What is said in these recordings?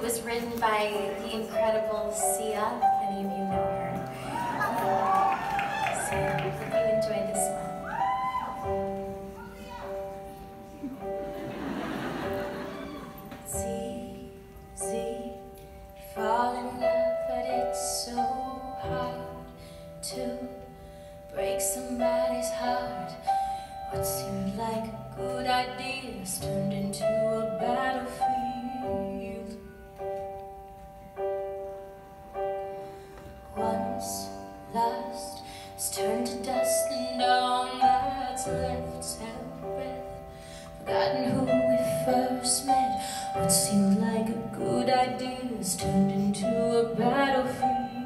was written by the incredible Sia. Many of you know her. So I hope you enjoy this one. Easy, fall in love, but it's so hard to break somebody's heart. What seemed like a good idea has turned into a battlefield. Once lost has turned to dust, and all that's left's held breath. Forgotten who we first met. What seemed like a good idea has turned into a battlefield.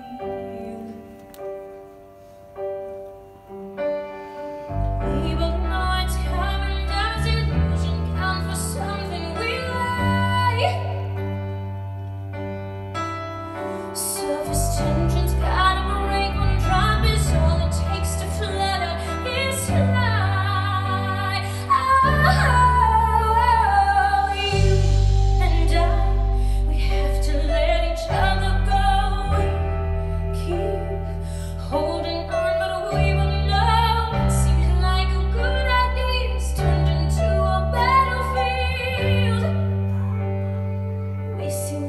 We both know it's coming. Does illusion count for something we like? Surface tension's gotta break. One drop is all it takes to flutter this lie. Oh, you and I, we have to let each other go. We keep holding on, but we will know. It seems like a good idea has turned into a battlefield. We seem